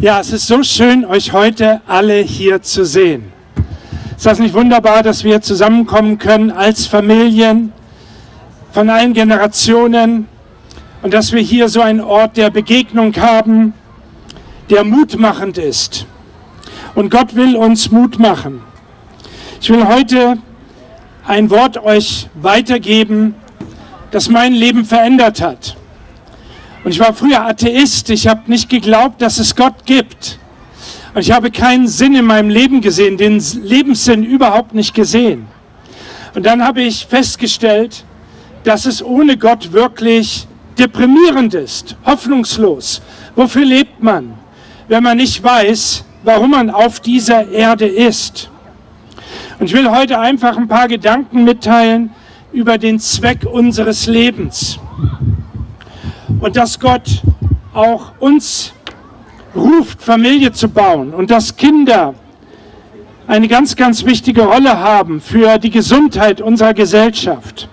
Ja, es ist so schön, euch heute alle hier zu sehen. Ist das nicht wunderbar, dass wir zusammenkommen können als Familien von allen Generationen und dass wir hier so einen Ort der Begegnung haben, der mutmachend ist. Und Gott will uns Mut machen. Ich will heute ein Wort euch weitergeben, das mein Leben verändert hat. Und ich war früher Atheist, ich habe nicht geglaubt, dass es Gott gibt. Und ich habe keinen Sinn in meinem Leben gesehen, den Lebenssinn überhaupt nicht gesehen. Und dann habe ich festgestellt, dass es ohne Gott wirklich deprimierend ist, hoffnungslos. Wofür lebt man, wenn man nicht weiß, warum man auf dieser Erde ist? Und ich will heute einfach ein paar Gedanken mitteilen über den Zweck unseres Lebens. Und dass Gott auch uns ruft, Familie zu bauen und dass Kinder eine ganz, ganz wichtige Rolle haben für die Gesundheit unserer Gesellschaft.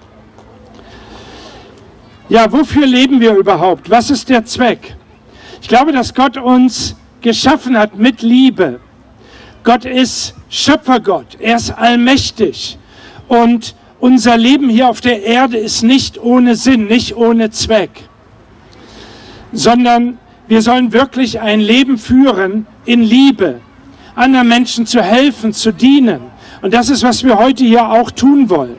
Ja, wofür leben wir überhaupt? Was ist der Zweck? Ich glaube, dass Gott uns geschaffen hat mit Liebe. Gott ist Schöpfergott, er ist allmächtig und unser Leben hier auf der Erde ist nicht ohne Sinn, nicht ohne Zweck, sondern wir sollen wirklich ein Leben führen in Liebe, anderen Menschen zu helfen, zu dienen. Und das ist, was wir heute hier auch tun wollen.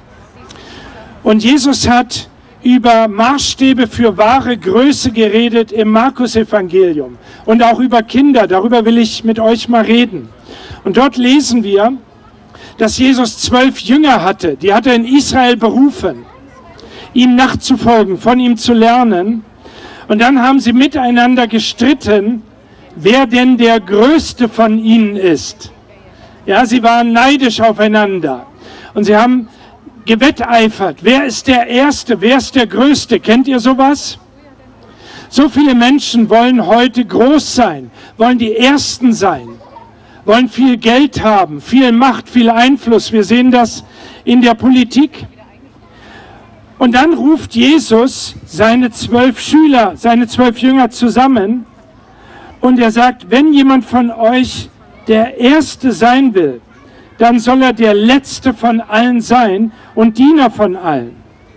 Und Jesus hat über Maßstäbe für wahre Größe geredet im Markus-Evangelium und auch über Kinder. Darüber will ich mit euch mal reden. Und dort lesen wir, dass Jesus 12 Jünger hatte. Die hat er in Israel berufen, ihm nachzufolgen, von ihm zu lernen. Und dann haben sie miteinander gestritten, wer denn der Größte von ihnen ist. Ja, sie waren neidisch aufeinander. Und sie haben gewetteifert. Wer ist der Erste? Wer ist der Größte? Kennt ihr sowas? So viele Menschen wollen heute groß sein, wollen die Ersten sein, wollen viel Geld haben, viel Macht, viel Einfluss. Wir sehen das in der Politik. Und dann ruft Jesus seine 12 Schüler, seine 12 Jünger zusammen und er sagt, wenn jemand von euch der Erste sein will, dann soll er der Letzte von allen sein und Diener von allen.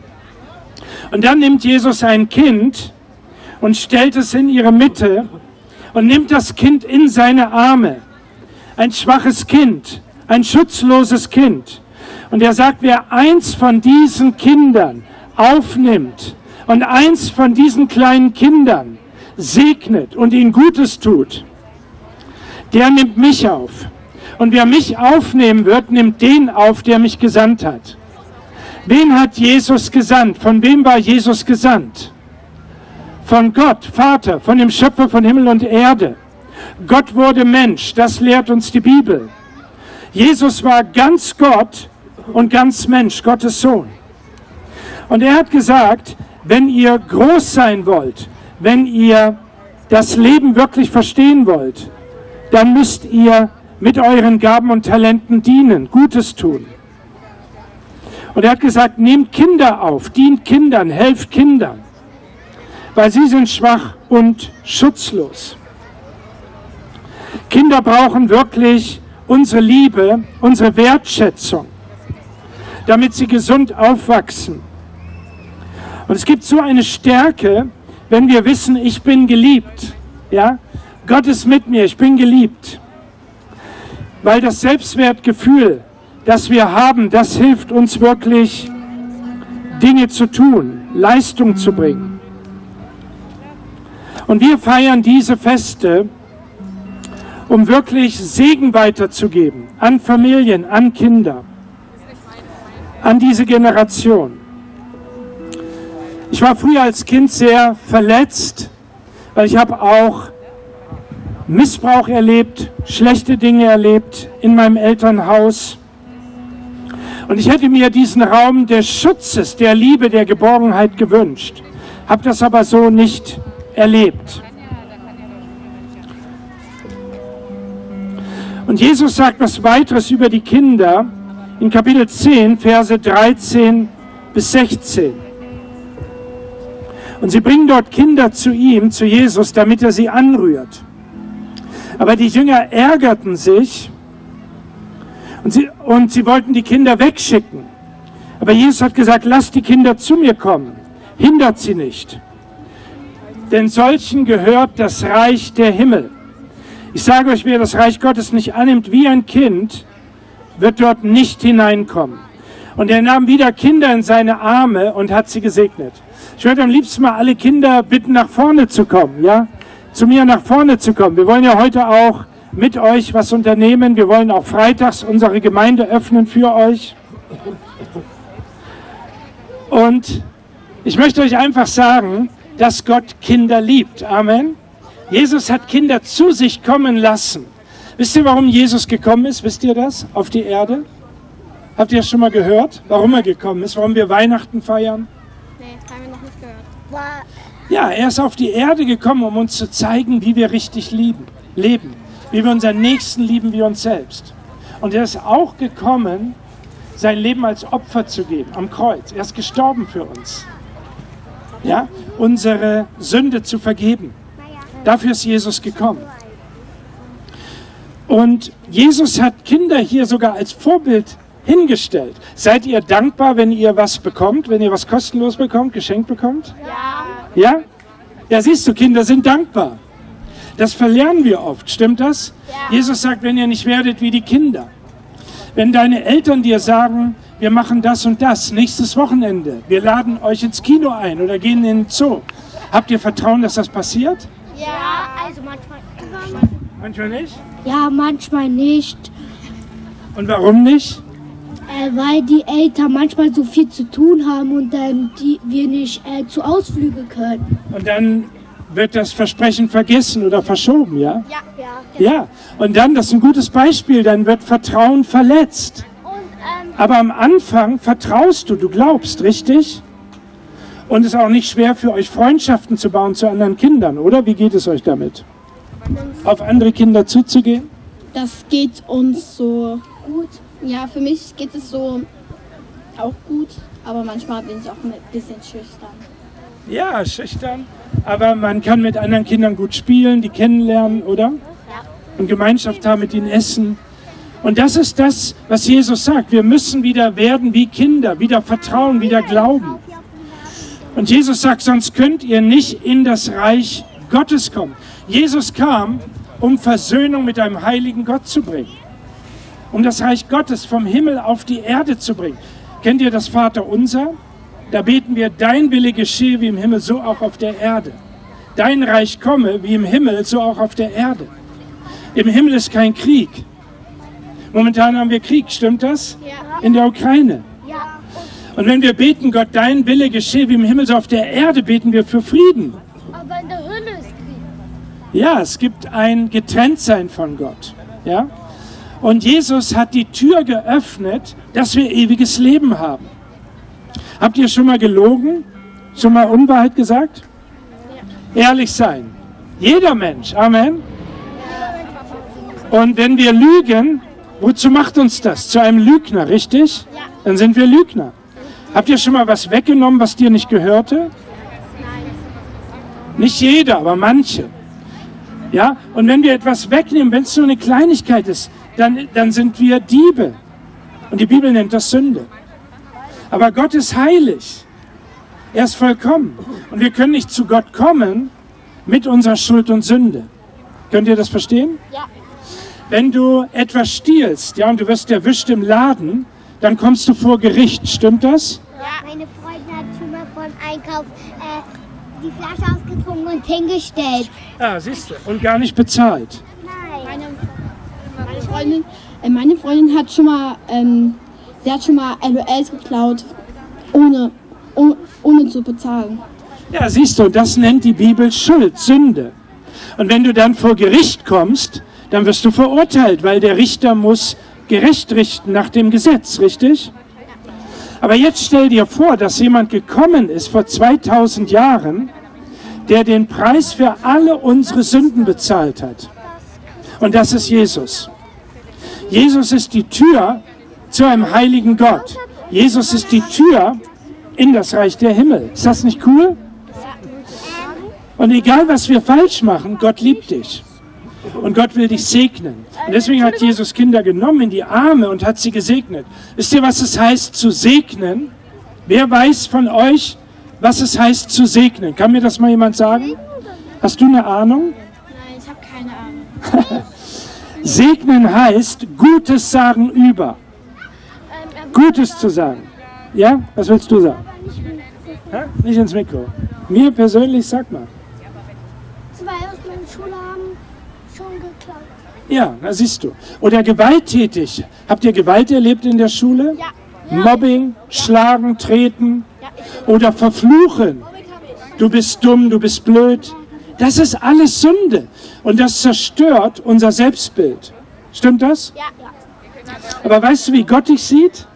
Und dann nimmt Jesus ein Kind und stellt es in ihre Mitte und nimmt das Kind in seine Arme. Ein schwaches Kind, ein schutzloses Kind. Und er sagt, wer eins von diesen Kindern aufnimmt und eins von diesen kleinen Kindern segnet und ihnen Gutes tut, der nimmt mich auf. Und wer mich aufnehmen wird, nimmt den auf, der mich gesandt hat. Wen hat Jesus gesandt? Von wem war Jesus gesandt? Von Gott, Vater, von dem Schöpfer von Himmel und Erde. Gott wurde Mensch, das lehrt uns die Bibel. Jesus war ganz Gott und ganz Mensch, Gottes Sohn. Und er hat gesagt, wenn ihr groß sein wollt, wenn ihr das Leben wirklich verstehen wollt, dann müsst ihr mit euren Gaben und Talenten dienen, Gutes tun. Und er hat gesagt, nehmt Kinder auf, dient Kindern, helft Kindern, weil sie sind schwach und schutzlos. Kinder brauchen wirklich unsere Liebe, unsere Wertschätzung, damit sie gesund aufwachsen. Und es gibt so eine Stärke, wenn wir wissen, ich bin geliebt. Ja? Gott ist mit mir, ich bin geliebt. Weil das Selbstwertgefühl, das wir haben, das hilft uns wirklich, Dinge zu tun, Leistung zu bringen. Und wir feiern diese Feste, um wirklich Segen weiterzugeben an Familien, an Kinder, an diese Generation. Ich war früher als Kind sehr verletzt, weil ich habe auch Missbrauch erlebt, schlechte Dinge erlebt in meinem Elternhaus. Und ich hätte mir diesen Raum des Schutzes, der Liebe, der Geborgenheit gewünscht, habe das aber so nicht erlebt. Und Jesus sagt was weiteres über die Kinder in Kapitel 10, Verse 13 bis 16. Und sie bringen dort Kinder zu ihm, zu Jesus, damit er sie anrührt. Aber die Jünger ärgerten sich und sie wollten die Kinder wegschicken. Aber Jesus hat gesagt, lasst die Kinder zu mir kommen, hindert sie nicht. Denn solchen gehört das Reich der Himmel. Ich sage euch, wer das Reich Gottes nicht annimmt wie ein Kind, wird dort nicht hineinkommen. Und er nahm wieder Kinder in seine Arme und hat sie gesegnet. Ich würde am liebsten mal alle Kinder bitten, nach vorne zu kommen, ja? Zu mir nach vorne zu kommen. Wir wollen ja heute auch mit euch was unternehmen. Wir wollen auch freitags unsere Gemeinde öffnen für euch. Und ich möchte euch einfach sagen, dass Gott Kinder liebt. Amen. Jesus hat Kinder zu sich kommen lassen. Wisst ihr, warum Jesus gekommen ist? Wisst ihr das? Auf die Erde? Habt ihr das schon mal gehört? Warum er gekommen ist? Warum wir Weihnachten feiern? Nee, haben wir noch nicht gehört. Ja, er ist auf die Erde gekommen, um uns zu zeigen, wie wir richtig leben. Wie wir unseren Nächsten lieben wie uns selbst. Und er ist auch gekommen, sein Leben als Opfer zu geben, am Kreuz. Er ist gestorben für uns. Ja, unsere Sünde zu vergeben. Dafür ist Jesus gekommen. Und Jesus hat Kinder hier sogar als Vorbild hingestellt. Seid ihr dankbar, wenn ihr was bekommt, wenn ihr was kostenlos bekommt, geschenkt bekommt? Ja. Ja? Ja, siehst du, Kinder sind dankbar. Das verlernen wir oft, stimmt das? Ja. Jesus sagt, wenn ihr nicht werdet wie die Kinder. Wenn deine Eltern dir sagen, wir machen das und das, nächstes Wochenende, wir laden euch ins Kino ein oder gehen in den Zoo. Habt ihr Vertrauen, dass das passiert? Ja, also manchmal. Manchmal nicht? Ja, manchmal nicht, Und warum nicht? weil die Eltern manchmal so viel zu tun haben und dann wir nicht zu Ausflüge können. Und dann wird das Versprechen vergessen oder verschoben, ja? Ja. Ja, und dann, das ist ein gutes Beispiel, dann wird Vertrauen verletzt. Und Aber am Anfang vertraust du glaubst, richtig? Und es ist auch nicht schwer für euch, Freundschaften zu bauen zu anderen Kindern, oder? Wie geht es euch damit? Auf andere Kinder zuzugehen? Das geht uns so gut. Ja, für mich geht es so auch gut, aber manchmal bin ich auch ein bisschen schüchtern. Ja, schüchtern. Aber man kann mit anderen Kindern gut spielen, die kennenlernen, oder? Und Gemeinschaft haben, mit ihnen essen. Und das ist das, was Jesus sagt. Wir müssen wieder werden wie Kinder, wieder vertrauen, wieder glauben. Und Jesus sagt, sonst könnt ihr nicht in das Reich Gottes kommen. Jesus kam, um Versöhnung mit einem heiligen Gott zu bringen. Um das Reich Gottes vom Himmel auf die Erde zu bringen. Kennt ihr das Vaterunser? Da beten wir, dein Wille geschehe wie im Himmel, so auch auf der Erde. Dein Reich komme wie im Himmel, so auch auf der Erde. Im Himmel ist kein Krieg. Momentan haben wir Krieg, stimmt das? Ja. In der Ukraine. Ja. Und wenn wir beten, Gott, dein Wille geschehe wie im Himmel, so auf der Erde, beten wir für Frieden. Aber in der Hölle ist Krieg. Ja, es gibt ein Getrenntsein von Gott. Ja? Und Jesus hat die Tür geöffnet, dass wir ewiges Leben haben. Habt ihr schon mal gelogen? Schon mal Unwahrheit gesagt? Ja. Ehrlich sein. Jeder Mensch. Amen. Und wenn wir lügen, wozu macht uns das? Zu einem Lügner, richtig? Ja. Dann sind wir Lügner. Habt ihr schon mal was weggenommen, was dir nicht gehörte? Nein. Nicht jeder, aber manche. Ja? Und wenn wir etwas wegnehmen, wenn es nur eine Kleinigkeit ist, dann sind wir Diebe. Und die Bibel nennt das Sünde. Aber Gott ist heilig. Er ist vollkommen. Und wir können nicht zu Gott kommen mit unserer Schuld und Sünde. Könnt ihr das verstehen? Ja. Wenn du etwas stiehlst, ja, und du wirst erwischt im Laden, dann kommst du vor Gericht. Stimmt das? Ja. Meine Freundin hat schon mal vom Einkauf die Flasche ausgetrunken und hingestellt. Ja, siehst du. Und gar nicht bezahlt. Nein. Meine Freundin hat schon mal, sie hat schon mal LOLs geklaut, ohne zu bezahlen. Ja, siehst du, das nennt die Bibel Schuld, Sünde. Und wenn du dann vor Gericht kommst, dann wirst du verurteilt, weil der Richter muss gerecht richten nach dem Gesetz, richtig? Aber jetzt stell dir vor, dass jemand gekommen ist vor 2000 Jahren, der den Preis für alle unsere Sünden bezahlt hat. Und das ist Jesus. Jesus ist die Tür zu einem heiligen Gott. Jesus ist die Tür in das Reich der Himmel. Ist das nicht cool? Und egal, was wir falsch machen, Gott liebt dich. Und Gott will dich segnen. Und deswegen hat Jesus Kinder genommen in die Arme und hat sie gesegnet. Wisst ihr, was es heißt zu segnen? Wer weiß von euch, was es heißt zu segnen? Kann mir das mal jemand sagen? Hast du eine Ahnung? Nein, ich habe keine Ahnung. Segnen heißt Gutes sagen über. Gutes zu sagen. Ja? Was willst du sagen? Ha? Nicht ins Mikro. Mir persönlich, sag mal. 2 aus meiner Schule haben schon geklaut. Ja, da siehst du. Oder gewalttätig. Habt ihr Gewalt erlebt in der Schule? Ja. Mobbing, schlagen, treten oder verfluchen. Du bist dumm, du bist blöd. Das ist alles Sünde. Und das zerstört unser Selbstbild. Stimmt das? Ja. Aber weißt du, wie Gott dich sieht?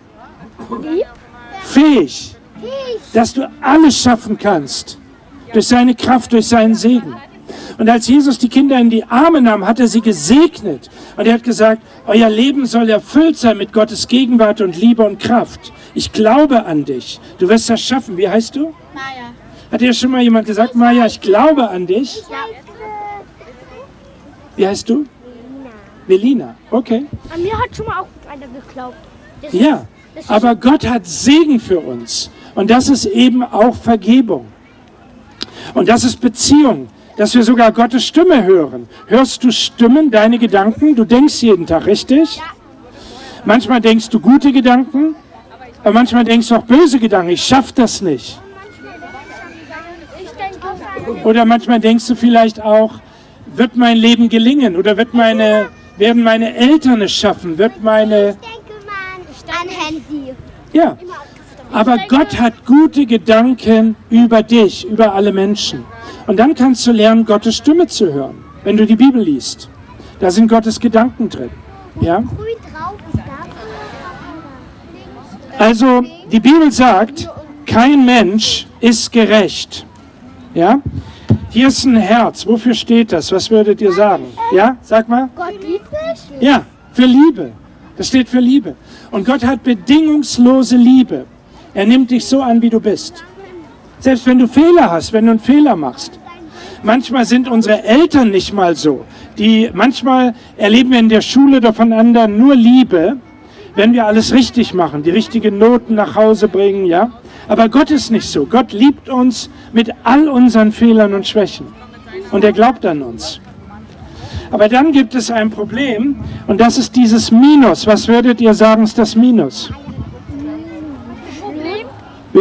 Fähig, dass du alles schaffen kannst. Durch seine Kraft, durch seinen Segen. Und als Jesus die Kinder in die Arme nahm, hat er sie gesegnet. Und er hat gesagt, euer Leben soll erfüllt sein mit Gottes Gegenwart und Liebe und Kraft. Ich glaube an dich. Du wirst das schaffen. Wie heißt du? Maja. Hat dir schon mal jemand gesagt, Maja, ich glaube an dich? Ja. Wie heißt du? Melina. Okay. An mir hat schon mal auch einer geklaut. Ja, aber Gott hat Segen für uns. Und das ist eben auch Vergebung. Und das ist Beziehung. Dass wir sogar Gottes Stimme hören. Hörst du Stimmen, deine Gedanken? Du denkst jeden Tag, richtig? Ja. Manchmal denkst du gute Gedanken, aber manchmal denkst du auch böse Gedanken. Ich schaffe das nicht. Oder manchmal denkst du vielleicht auch, wird mein Leben gelingen? Oder werden meine Eltern es schaffen? Wird meine... Ich denke mal an Handy. Ja, aber Gott hat gute Gedanken über dich, über alle Menschen. Und dann kannst du lernen, Gottes Stimme zu hören, wenn du die Bibel liest. Da sind Gottes Gedanken drin. Ja? Grün drauf ist da. Also, die Bibel sagt, kein Mensch ist gerecht. Ja? Hier ist ein Herz. Wofür steht das? Was würdet ihr sagen? Ja? Sag mal. Gott liebt mich? Ja, für Liebe. Das steht für Liebe. Und Gott hat bedingungslose Liebe. Er nimmt dich so an, wie du bist. Selbst wenn du Fehler hast, wenn du einen Fehler machst. Manchmal sind unsere Eltern nicht mal so. Manchmal erleben wir in der Schule oder von anderen nur Liebe, wenn wir alles richtig machen, die richtigen Noten nach Hause bringen, ja. Aber Gott ist nicht so. Gott liebt uns mit all unseren Fehlern und Schwächen. Und er glaubt an uns. Aber dann gibt es ein Problem und das ist dieses Minus. Was würdet ihr sagen, ist das Minus? Wie?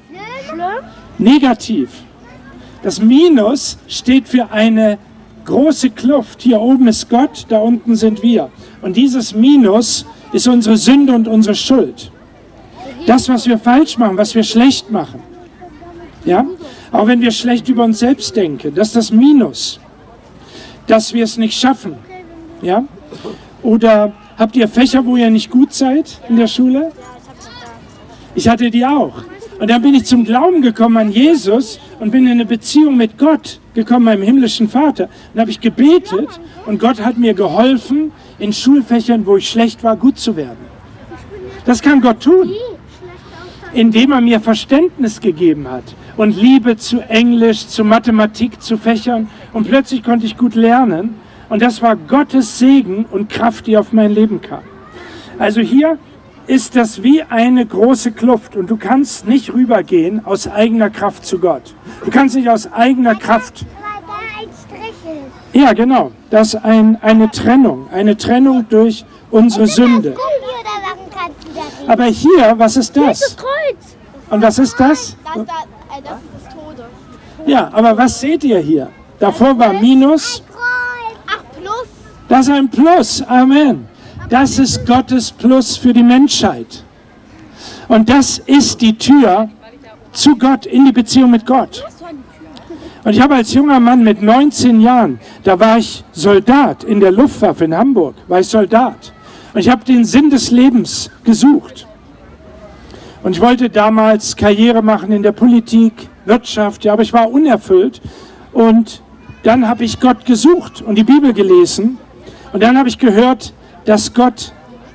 Negativ. Das Minus steht für eine große Kluft. Hier oben ist Gott, da unten sind wir. Und dieses Minus ist unsere Sünde und unsere Schuld. Das, was wir falsch machen, was wir schlecht machen. Ja? Auch wenn wir schlecht über uns selbst denken, das ist das Minus. Dass wir es nicht schaffen. Ja? Oder habt ihr Fächer, wo ihr nicht gut seid in der Schule? Ich hatte die auch. Und dann bin ich zum Glauben gekommen an Jesus und bin in eine Beziehung mit Gott gekommen, meinem himmlischen Vater. Dann habe ich gebetet und Gott hat mir geholfen, in Schulfächern, wo ich schlecht war, gut zu werden. Das kann Gott tun, indem er mir Verständnis gegeben hat und Liebe zu Englisch, zu Mathematik, zu Fächern. Und plötzlich konnte ich gut lernen. Und das war Gottes Segen und Kraft, die auf mein Leben kam. Also hier ist das wie eine große Kluft und du kannst nicht rübergehen aus eigener Kraft zu Gott. Du kannst nicht aus eigener Kraft... Weil da ein Strich ist. Ja, genau. Das ist eine Trennung durch unsere Sünde. Aber hier, was ist das? Kreuz. Und was ist das? Das ist das Tode. Ja, aber was seht ihr hier? Davor war Minus. Ach, plus. Das ist ein Plus. Amen. Das ist Gottes Plus für die Menschheit. Und das ist die Tür zu Gott, in die Beziehung mit Gott. Und ich habe als junger Mann mit 19 Jahren, da war ich Soldat in der Luftwaffe in Hamburg, war ich Soldat. Und ich habe den Sinn des Lebens gesucht. Und ich wollte damals Karriere machen in der Politik, Wirtschaft, ja, aber ich war unerfüllt. Und dann habe ich Gott gesucht und die Bibel gelesen. Und dann habe ich gehört, dass Gott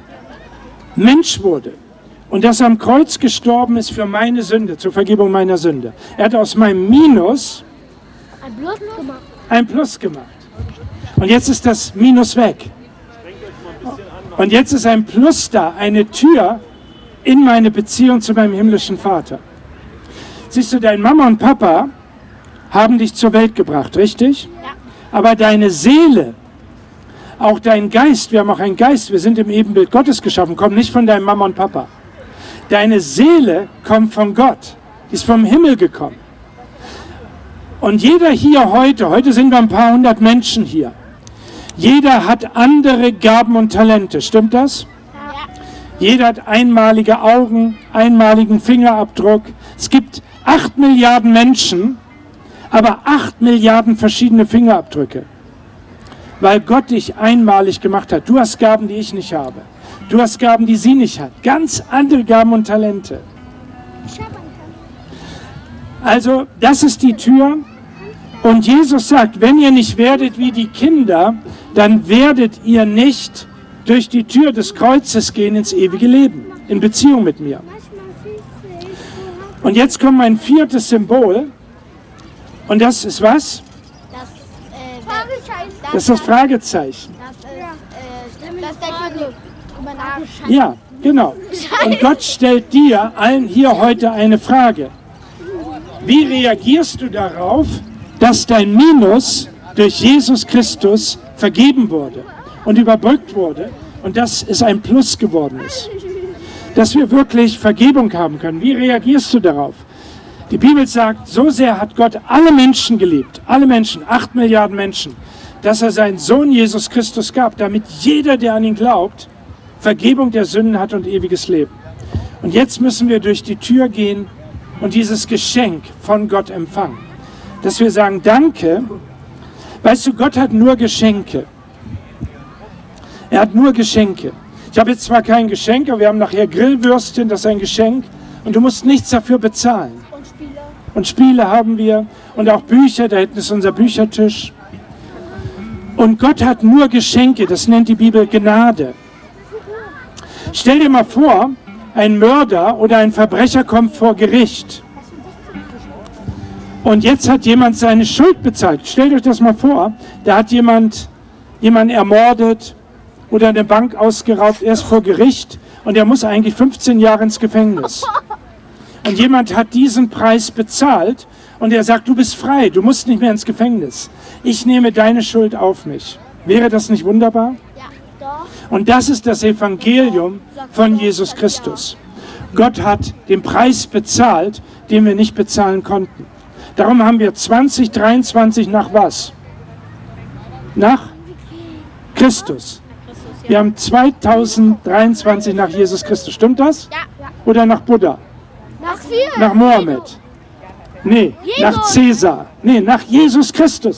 Mensch wurde und dass er am Kreuz gestorben ist für meine Sünde, zur Vergebung meiner Sünde. Er hat aus meinem Minus ein Plus gemacht. Und jetzt ist das Minus weg. Und jetzt ist ein Plus da, eine Tür in meine Beziehung zu meinem himmlischen Vater. Siehst du, deine Mama und Papa haben dich zur Welt gebracht, richtig? Ja. Aber deine Seele, auch dein Geist, wir haben auch einen Geist, wir sind im Ebenbild Gottes geschaffen, kommt nicht von deinem Mama und Papa. Deine Seele kommt von Gott, die ist vom Himmel gekommen. Und jeder hier heute sind wir ein paar hundert Menschen hier, jeder hat andere Gaben und Talente, stimmt das? Ja. Jeder hat einmalige Augen, einmaligen Fingerabdruck. Es gibt 8 Milliarden Menschen, aber 8 Milliarden verschiedene Fingerabdrücke. Weil Gott dich einmalig gemacht hat. Du hast Gaben, die ich nicht habe. Du hast Gaben, die sie nicht hat. Ganz andere Gaben und Talente. Also, das ist die Tür. Und Jesus sagt, wenn ihr nicht werdet wie die Kinder, dann werdet ihr nicht durch die Tür des Kreuzes gehen ins ewige Leben, in Beziehung mit mir. Und jetzt kommt mein 4. Symbol. Und das ist was? Das ist das Fragezeichen. Das denkt man drüber nach. Ja, genau. Und Gott stellt dir allen hier heute eine Frage. Wie reagierst du darauf, dass dein Minus durch Jesus Christus vergeben wurde und überbrückt wurde und dass es ein Plus geworden ist? Dass wir wirklich Vergebung haben können. Wie reagierst du darauf? Die Bibel sagt, so sehr hat Gott alle Menschen geliebt, alle Menschen, 8 Milliarden Menschen, dass er seinen Sohn Jesus Christus gab, damit jeder, der an ihn glaubt, Vergebung der Sünden hat und ewiges Leben. Und jetzt müssen wir durch die Tür gehen und dieses Geschenk von Gott empfangen. Dass wir sagen, danke. Weißt du, Gott hat nur Geschenke. Er hat nur Geschenke. Ich habe jetzt zwar kein Geschenk, aber wir haben nachher Grillwürstchen, das ist ein Geschenk. Und du musst nichts dafür bezahlen. Und Spiele haben wir und auch Bücher, da hinten ist unser Büchertisch. Und Gott hat nur Geschenke, das nennt die Bibel Gnade. Stell dir mal vor, ein Mörder oder ein Verbrecher kommt vor Gericht. Und jetzt hat jemand seine Schuld bezahlt. Stellt euch das mal vor, da hat jemanden ermordet oder eine Bank ausgeraubt, er ist vor Gericht und er muss eigentlich 15 Jahre ins Gefängnis. Und jemand hat diesen Preis bezahlt und er sagt, du bist frei, du musst nicht mehr ins Gefängnis. Ich nehme deine Schuld auf mich. Wäre das nicht wunderbar? Ja, doch. Und das ist das Evangelium von Jesus Christus. Gott hat den Preis bezahlt, den wir nicht bezahlen konnten. Darum haben wir 2023 nach was? Nach Christus. Wir haben 2023 nach Jesus Christus. Stimmt das? Ja. Oder nach Buddha? Nach Mohammed? Nee, nach Cäsar. Nee, nach Jesus Christus.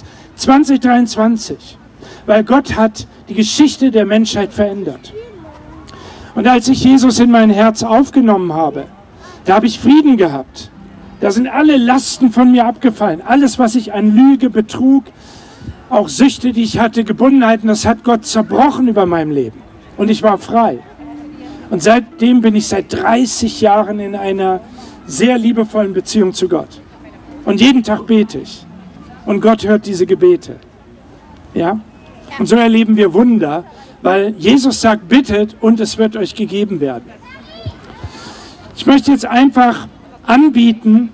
2023. Weil Gott hat die Geschichte der Menschheit verändert. Und als ich Jesus in mein Herz aufgenommen habe, da habe ich Frieden gehabt. Da sind alle Lasten von mir abgefallen. Alles, was ich an Lüge, Betrug, auch Süchte, die ich hatte, Gebundenheiten, das hat Gott zerbrochen über meinem Leben. Und ich war frei. Und seitdem bin ich seit 30 Jahren in einer sehr liebevollen Beziehung zu Gott. Und jeden Tag bete ich. Und Gott hört diese Gebete. Ja? Und so erleben wir Wunder, weil Jesus sagt, bittet und es wird euch gegeben werden. Ich möchte jetzt einfach anbieten,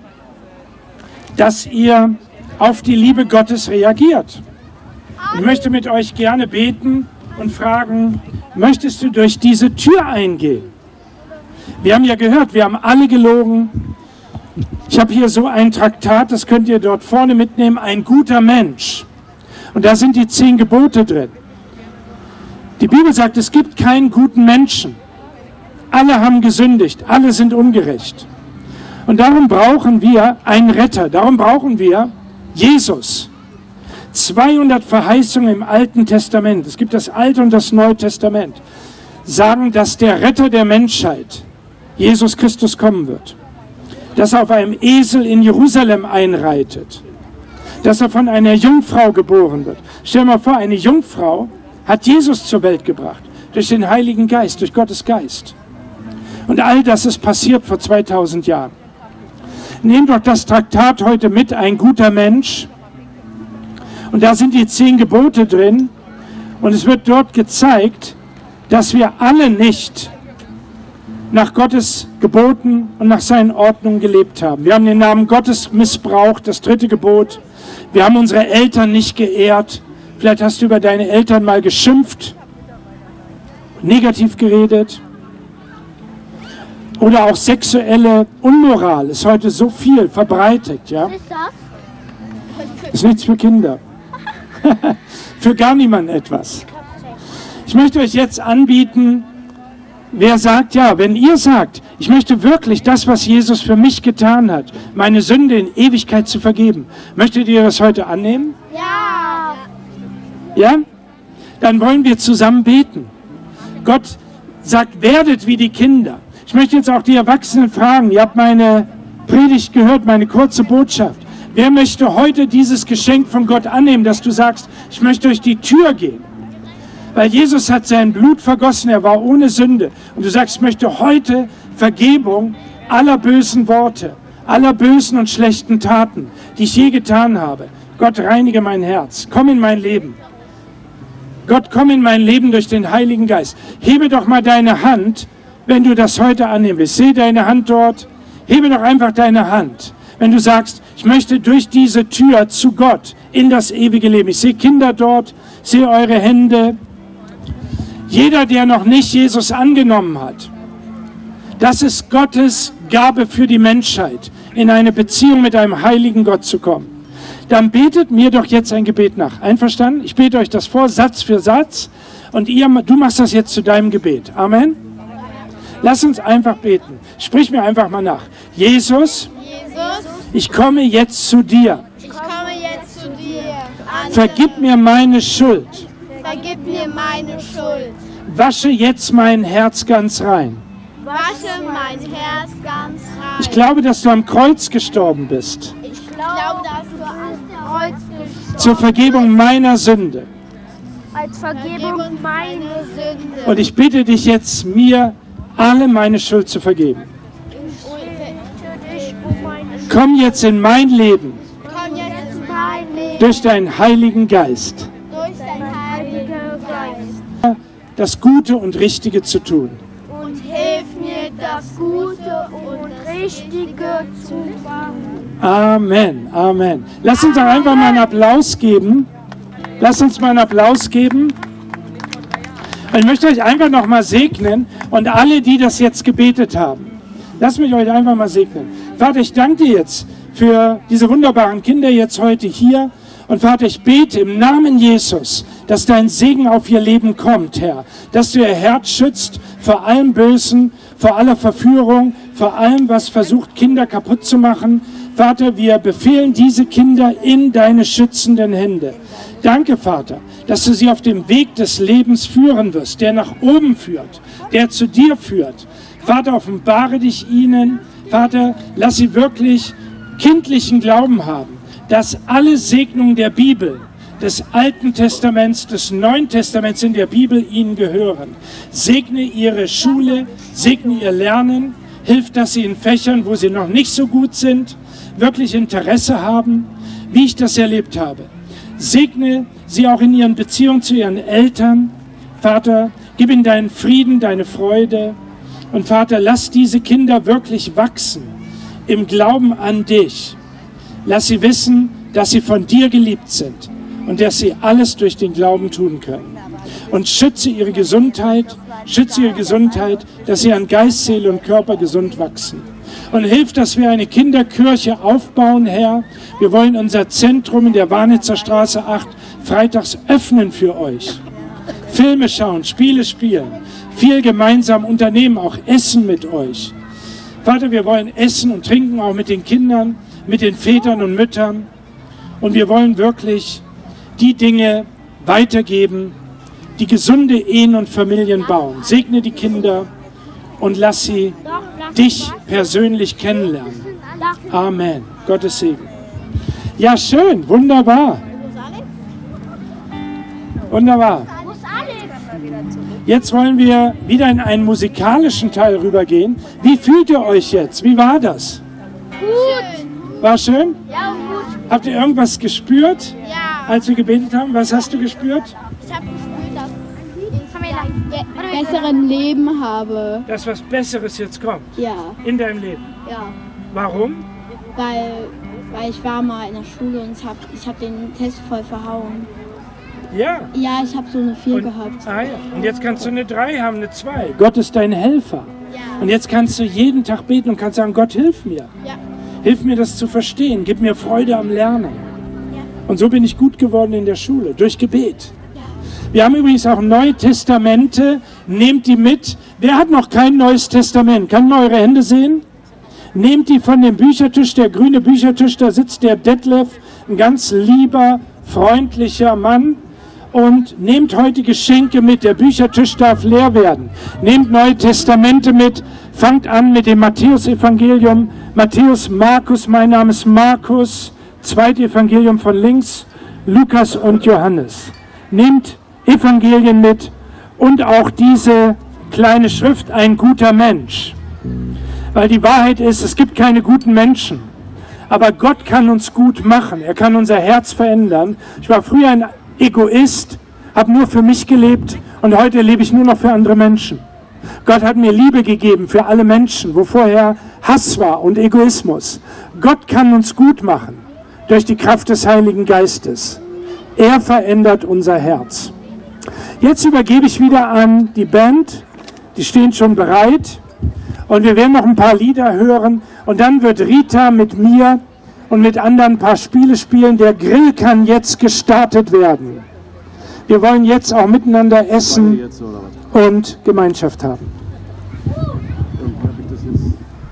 dass ihr auf die Liebe Gottes reagiert. Ich möchte mit euch gerne beten und fragen, möchtest du durch diese Tür eingehen? Wir haben ja gehört, wir haben alle gelogen. Ich habe hier so ein Traktat, das könnt ihr dort vorne mitnehmen, ein guter Mensch. Und da sind die 10 Gebote drin. Die Bibel sagt, es gibt keinen guten Menschen. Alle haben gesündigt, alle sind ungerecht. Und darum brauchen wir einen Retter, darum brauchen wir Jesus. 200 Verheißungen im Alten Testament, es gibt das Alte und das Neue Testament, sagen, dass der Retter der Menschheit, Jesus Christus, kommen wird. Dass er auf einem Esel in Jerusalem einreitet. Dass er von einer Jungfrau geboren wird. Stell dir mal vor, eine Jungfrau hat Jesus zur Welt gebracht. Durch den Heiligen Geist, durch Gottes Geist. Und all das ist passiert vor 2000 Jahren. Nehmt doch das Traktat heute mit, ein guter Mensch. Und da sind die 10 Gebote drin. Und es wird dort gezeigt, dass wir alle nicht nach Gottes Geboten und nach seinen Ordnungen gelebt haben. Wir haben den Namen Gottes missbraucht, das 3. Gebot. Wir haben unsere Eltern nicht geehrt. Vielleicht hast du über deine Eltern mal geschimpft, negativ geredet. Oder auch sexuelle Unmoral ist heute so viel verbreitet. Ja? Was ist das? Ist nichts für Kinder. Für gar niemanden etwas. Ich möchte euch jetzt anbieten, wer sagt, ja, wenn ihr sagt, ich möchte wirklich das, was Jesus für mich getan hat, meine Sünde in Ewigkeit zu vergeben, möchtet ihr das heute annehmen? Ja. Ja? Dann wollen wir zusammen beten. Gott sagt, werdet wie die Kinder. Ich möchte jetzt auch die Erwachsenen fragen, ihr habt meine Predigt gehört, meine kurze Botschaft. Wer möchte heute dieses Geschenk von Gott annehmen, dass du sagst, ich möchte durch die Tür gehen? Weil Jesus hat sein Blut vergossen, er war ohne Sünde. Und du sagst, ich möchte heute Vergebung aller bösen Worte, aller bösen und schlechten Taten, die ich je getan habe. Gott, reinige mein Herz, komm in mein Leben. Gott, komm in mein Leben durch den Heiligen Geist. Hebe doch mal deine Hand, wenn du das heute annehmen willst. Sehe deine Hand dort, hebe doch einfach deine Hand. Wenn du sagst, ich möchte durch diese Tür zu Gott in das ewige Leben. Ich sehe Kinder dort, sehe eure Hände. Jeder, der noch nicht Jesus angenommen hat, das ist Gottes Gabe für die Menschheit, in eine Beziehung mit einem heiligen Gott zu kommen. Dann betet mir doch jetzt ein Gebet nach. Einverstanden? Ich bete euch das vor, Satz für Satz. Und du machst das jetzt zu deinem Gebet. Amen? Lass uns einfach beten. Sprich mir einfach mal nach. Jesus, ich komme jetzt zu dir. Ich komme jetzt zu dir. Vergib mir meine Schuld. Vergib mir meine Schuld. Wasche jetzt mein Herz ganz rein. Wasche mein Herz ganz rein. Ich glaube, dass du am Kreuz gestorben bist. Ich glaube, dass du am Kreuz gestorben Zur Vergebung meiner Sünde. Als Vergebung meine Sünde. Und ich bitte dich jetzt, mir alle meine Schuld zu vergeben. Komm jetzt in mein Leben Komm jetzt in mein Leben durch deinen Heiligen Geist, durch deinen Heiligen Geist das Gute und Richtige zu tun. und hilf mir, das Gute und Richtige zu tun. Amen, Amen. Lass uns doch einfach mal einen Applaus geben. Lass uns mal einen Applaus geben. Und ich möchte euch einfach noch mal segnen und alle, die das jetzt gebetet haben. Lasst mich euch einfach mal segnen. Vater, ich danke dir jetzt für diese wunderbaren Kinder jetzt heute hier. Und Vater, ich bete im Namen Jesus, dass dein Segen auf ihr Leben kommt, Herr. Dass du ihr Herz schützt vor allem Bösen, vor aller Verführung, vor allem, was versucht, Kinder kaputt zu machen. Vater, wir befehlen diese Kinder in deine schützenden Hände. Danke, Vater, dass du sie auf dem Weg des Lebens führen wirst, der nach oben führt, der zu dir führt. Vater, offenbare dich ihnen. Vater, lass sie wirklich kindlichen Glauben haben, dass alle Segnungen der Bibel, des Alten Testaments, des Neuen Testaments in der Bibel ihnen gehören. Segne ihre Schule, segne ihr Lernen, hilf, dass sie in Fächern, wo sie noch nicht so gut sind, wirklich Interesse haben, wie ich das erlebt habe. Segne sie auch in ihren Beziehungen zu ihren Eltern. Vater, gib ihnen deinen Frieden, deine Freude. Und Vater, lass diese Kinder wirklich wachsen im Glauben an dich. Lass sie wissen, dass sie von dir geliebt sind und dass sie alles durch den Glauben tun können. Und schütze ihre Gesundheit, dass sie an Geist, Seele und Körper gesund wachsen. Und hilf, dass wir eine Kinderkirche aufbauen, Herr. Wir wollen unser Zentrum in der Warnitzer Straße 8 freitags öffnen für euch. Filme schauen, Spiele spielen, viel gemeinsam unternehmen, auch essen mit euch. Vater, wir wollen essen und trinken auch mit den Kindern, mit den Vätern und Müttern. Und wir wollen wirklich die Dinge weitergeben, die gesunde Ehen und Familien bauen. Segne die Kinder und lass sie dich persönlich kennenlernen. Amen. Gottes Segen. Ja, schön. Wunderbar. Wunderbar. Jetzt wollen wir wieder in einen musikalischen Teil rübergehen. Wie fühlt ihr euch jetzt? Wie war das? Gut. War schön? Ja, gut. Habt ihr irgendwas gespürt, Ja. als wir gebetet haben? Was hast du gespürt? Ich habe gespürt, besseren Leben habe. Dass was Besseres jetzt kommt Ja, in deinem Leben. ja. Warum? Weil ich war mal in der Schule und ich hab den Test voll verhauen. Ja. Ja, ich habe so eine 4 Und, gehabt. ja. Und jetzt kannst du eine 3 haben, eine 2. Gott ist dein Helfer. Ja. Und jetzt kannst du jeden Tag beten und kannst sagen, Gott, hilf mir. Ja. Hilf mir, das zu verstehen. Gib mir Freude am Lernen. Ja. Und so bin ich gut geworden in der Schule, durch Gebet. Wir haben übrigens auch Neue Testamente. Nehmt die mit. Wer hat noch kein Neues Testament? Kann man eure Hände sehen? Nehmt die von dem Büchertisch, der grüne Büchertisch, da sitzt der Detlef, ein ganz lieber, freundlicher Mann. Und nehmt heute Geschenke mit, der Büchertisch darf leer werden. Nehmt Neue Testamente mit, fangt an mit dem Matthäus-Evangelium. Matthäus, Markus, mein Name ist Markus, zweite Evangelium von links, Lukas und Johannes. Nehmt Evangelien mit und auch diese kleine Schrift, ein guter Mensch. Weil die Wahrheit ist, es gibt keine guten Menschen. Aber Gott kann uns gut machen. Er kann unser Herz verändern. Ich war früher ein Egoist, habe nur für mich gelebt und heute lebe ich nur noch für andere Menschen. Gott hat mir Liebe gegeben für alle Menschen, wo vorher Hass war und Egoismus. Gott kann uns gut machen durch die Kraft des Heiligen Geistes. Er verändert unser Herz. Jetzt übergebe ich wieder an die Band. Die stehen schon bereit. Und wir werden noch ein paar Lieder hören. Und dann wird Rita mit mir und mit anderen ein paar Spiele spielen. Der Grill kann jetzt gestartet werden. Wir wollen jetzt auch miteinander essen und Gemeinschaft haben.